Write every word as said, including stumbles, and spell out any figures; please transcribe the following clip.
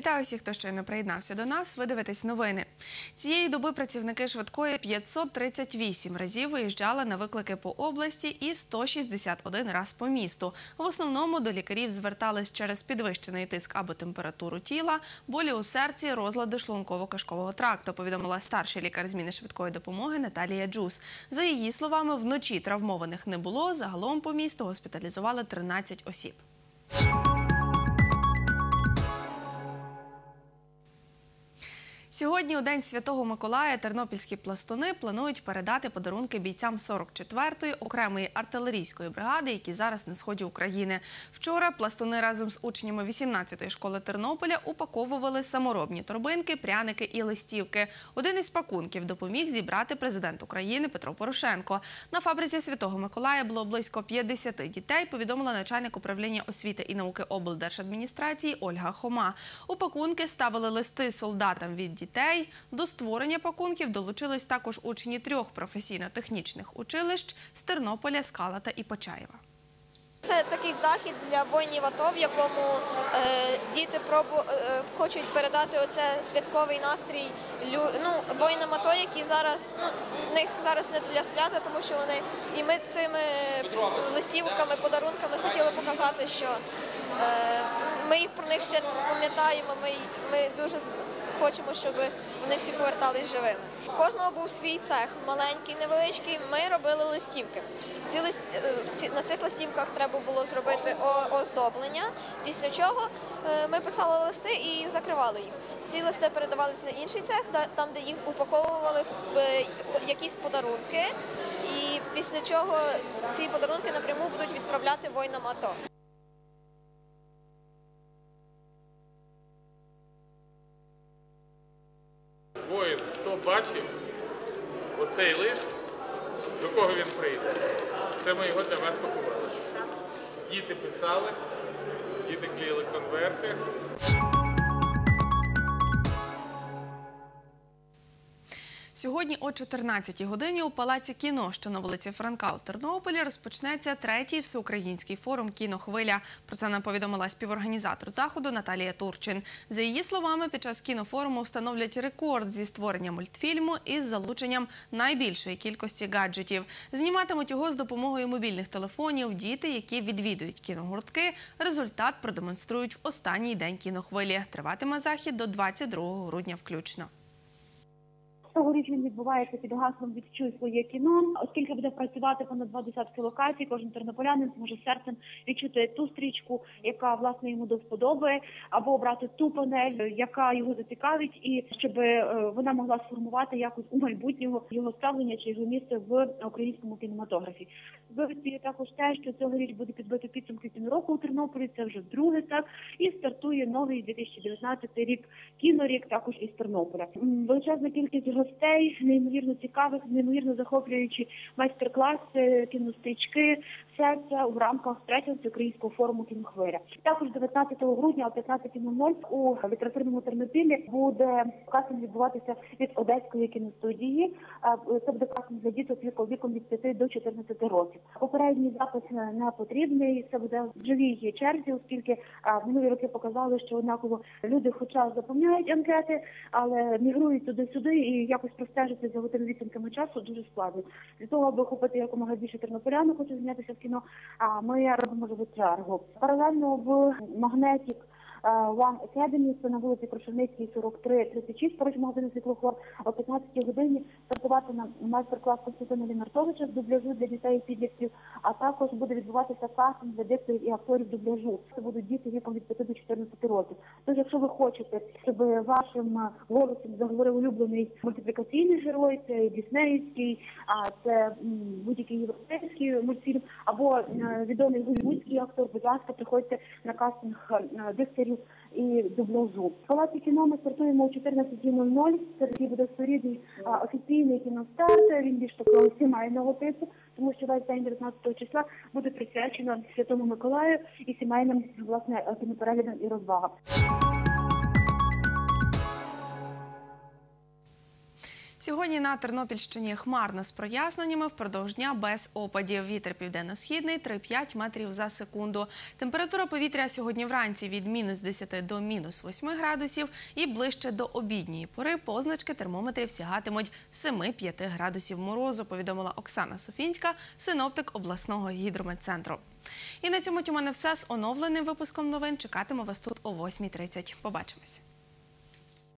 Вітаю всіх, хто щойно приєднався до нас. Ви дивитесь новини. Цієї доби працівники швидкої п'ятсот тридцять вісім разів виїжджали на виклики по області і сто шістдесят один раз по місту. В основному до лікарів звертались через підвищений тиск або температуру тіла, болі у серці, розлади шлунково-кишкового тракту, повідомила старший лікар зміни швидкої допомоги Наталія Джус. За її словами, вночі травмованих не було, загалом по місту госпіталізували тринадцять осіб. Сьогодні, у День Святого Миколая, тернопільські пластуни планують передати подарунки бійцям сорок четвертої окремої артилерійської бригади, які зараз на сході України. Вчора пластуни разом з учнями вісімнадцятої школи Тернополя упаковували саморобні торбинки, пряники і листівки. Один із пакунків допоміг зібрати президент України Петро Порошенко. На фабриці Святого Миколая було близько п'ятдесят дітей, повідомила начальник управління освіти і науки облдержадміністрації Ольга Хома. У пакунки ставили листи солдатам від дітей. До створення пакунків долучились також учні трьох професійно-технічних училищ з Тернополя, Скалата і Почаєва. Це такий захід для воїнів АТО, в якому е, діти пробу, е, хочуть передати оце святковий настрій лю, ну, воїнам АТО, які зараз, ну, в них зараз не для свята, тому що вони, і ми цими листівками, подарунками хотіли показати, що е, ми їх про них ще пам'ятаємо, ми, ми дуже хочемо, щоб вони всі повертались живими. У кожного був свій цех, маленький, невеличкий, ми робили листівки. Ці лист... На цих листівках треба було зробити оздоблення, після чого ми писали листи і закривали їх. Ці листи передавалися на інший цех, там, де їх упаковували в якісь подарунки, і після чого ці подарунки напряму будуть відправляти воїнам АТО. Воїн, хто бачив оцей лист, до кого він прийде, це ми його для вас пакували. Діти писали, діти клеїли конверти. Сьогодні о чотирнадцятій годині у Палаці кіно, що на вулиці Франка у Тернополі, розпочнеться третій всеукраїнський форум «Кінохвиля». Про це нам повідомила співорганізатор заходу Наталія Турчин. За її словами, під час кінофоруму встановлять рекорд зі створення мультфільму із залученням найбільшої кількості гаджетів. Зніматимуть його з допомогою мобільних телефонів діти, які відвідують кіногуртки. Результат продемонструють в останній день кінохвилі. Триватиме захід до двадцять другого грудня включно. Цьогоріч він відбувається під гаслом «Відчуй своє кіно». Оскільки буде працювати понад два десятки локацій, кожен тернополянин зможе серцем відчути ту стрічку, яка, власне, йому до вподоби, або обрати ту панель, яка його зацікавить, і щоб вона могла сформувати якось у майбутнього його ставлення чи його місце в українському кінематографі. Вивести також те, що цьогоріч буде підбито підсумки кінороку у Тернополі, це вже вдруге, так, і стартує новий дві тисячі дев'ятнадцятий рік, кінорік також із Тернополя. Величезна кількість гостей, неймовірно цікавих, неймовірно захоплюючі майстер-класи, кінострічки, все це в рамках третього всеукраїнського форуму «Кінохвиля». Також дев'ятнадцятого грудня о п'ятнадцятій нуль нуль у літературному Тернопіллі буде кастинг відбуватися від Одеської кіностудії. Це буде кастинг для діток віком від п'яти до чотирнадцяти років. Попередній запис не потрібний, це буде в живій черзі, оскільки в минулі роки показали, що однаково люди хоча заповняють анкети, але мігрують туди-сюди і якось простежити за готовими відтинками часу дуже складно. Для того, аби охопити якомога більше тернополян, хочу знятися в кіно, ми робимо живу чергу. Паралельно в «Магнетік» One Academy, це на вулиці Крошевницькій, сорок три тридцять шість, поруч магазину «Світлофор», о п'ятнадцятій годині стартувати на майстер-клас Костянтина Лінартовича з дубляжу для дітей і підлітків, а також буде відбуватися кастинг для дикторів і акторів дубляжу. Це будуть діти віком від п'яти до чотирнадцяти років. Тож, якщо ви хочете, щоб вашим голосом заговорив улюблений мультиплікаційний герой, це діснеївський, а це будь-який європейський мультфільм, або відомий голлівудський актор, будь ласка, приходьте на кастинг дикторів і дубляжу. В Палаці кіно ми стартуємо о чотирнадцятій нуль нуль. Це такий буде своєрідний офіційний кіностарт, він більш такого сімейного типу, тому що весь день дев'ятнадцятого числа буде присвячено Святому Миколаю і сімейним, власне, кінопереглядам і розвагам. Сьогодні на Тернопільщині хмарно з проясненнями, впродовж дня без опадів. Вітер південно-східний – три-п'ять метрів за секунду. Температура повітря сьогодні вранці від мінус десяти до мінус восьми градусів і ближче до обідньої пори позначки термометрів сягатимуть семи-п'яти градусів морозу, повідомила Оксана Софінська, синоптик обласного гідрометцентру. І на цьому у мене все. З оновленим випуском новин чекатиму вас тут о восьмій тридцять. Побачимось.